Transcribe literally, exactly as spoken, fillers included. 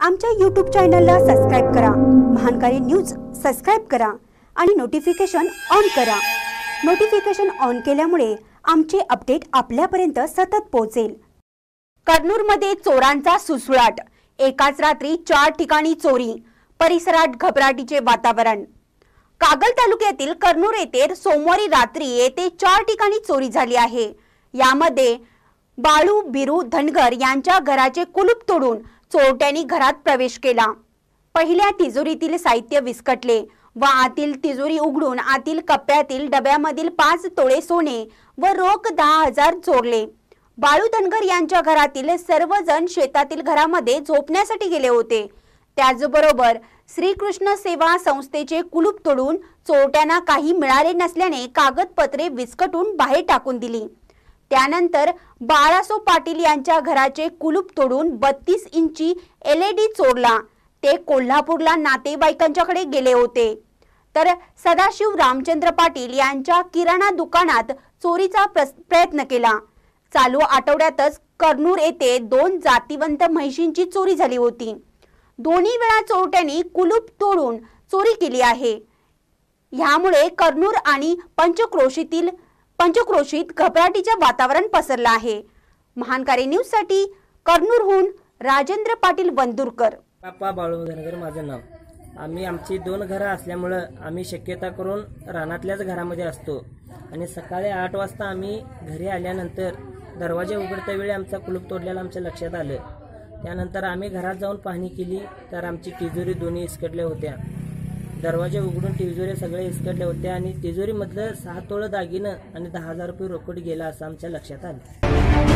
आमच्या यूट्यूब चॅनलला सबस्क्राइब करा, महानकारी न्यूज सबस्क्राइब करा आणि नोटिफिकेशन ऑन करा। नोटिफिकेशन ऑन केल्यामुळे आमचे अपडेट आपल्यापर्यंत सतत पोहोचेल। कर्नूरमध्ये चोरांचा सुळसुळाट, एकाच रात्री चार ठिकाणी चोरी, परिसरात घबराटीचे वातावरण। कागल तालुक्यातील कर्नूर येथे सोमवारी रात्री येथे चार ठिकाणी चोरी झाली आहे। यामध्ये बाळू बिरू धनगर यांच्या घराचे कुलूप तोडून चोरट्यांनी घरात प्रवेश केला। पहिल्या तिजोरीतील साहित्य विस्कटले व आतील तिजोरी उघडून आतील कप्प्यातील डब्यामधील पाच तोळे सोने व रोख दहा हजार चोरले। बाळू धनगर यांच्या घरातील सर्वजण शेतातील घरामध्ये झोपण्यासाठी गेले होते। त्याचबरोबर श्रीकृष्ण सेवा संस्थेचे कुलूप तोडून चोरट्यांना काही मिळाले नसल्याने कागदपत्रे विस्कटून बाहेर टाकून दिली। त्यानंतर बाळासो पाटील यांच्या घराचे कुलूप तोडून बत्तीस इंची एल ई डी चोरला। ते कोल्हापूरला नातेवाईकांच्याकडे गेले होते। तर सदाशिव रामचंद्र पाटील यांच्या किराणा दुकानात चोरीचा प्रयत्न केला। चालू आठवड्यातच कर्नूर येथे दोन जातीवंत म्हैशींची चोरी झाली होती। दोन्ही वेळा चोरट्यांनी कुलूप तोडून चोरी केली आहे। यामुळे कर्नूर आणि पंचक्रोशीतील पंचक्रोशीत घबराटीचे वातावरण पसरले आहे। महानकारी न्यूज साठी कर्नूरहून राजेंद्र पाटील वंदुरकर। बाप्पा बाळू धनगर माझं नाव। आम्ही आमची दोन घरं असल्यामुळे आम्ही शक्यता करून रानातल्याच घरामध्ये असतो आणि सकाळी आठ वाजता आम्ही घरी आल्यानंतर दरवाजे उघडत्या वेळी आमचा कुलूप तोडलेला आमच्या लक्षात आलं। त्यानंतर आम्ही घरात जाऊन पाहणी केली तर आमची तिजोरी दोन्ही इसकटल्या होत्या। दरवाजे उघडून तिजोरी सगळे इसकटले होते आणि तिजोरीमधलं सहा तोळं दागिनं आणि दहा हजार रुपये रोकड गेला असं आमच्या लक्षात आलं।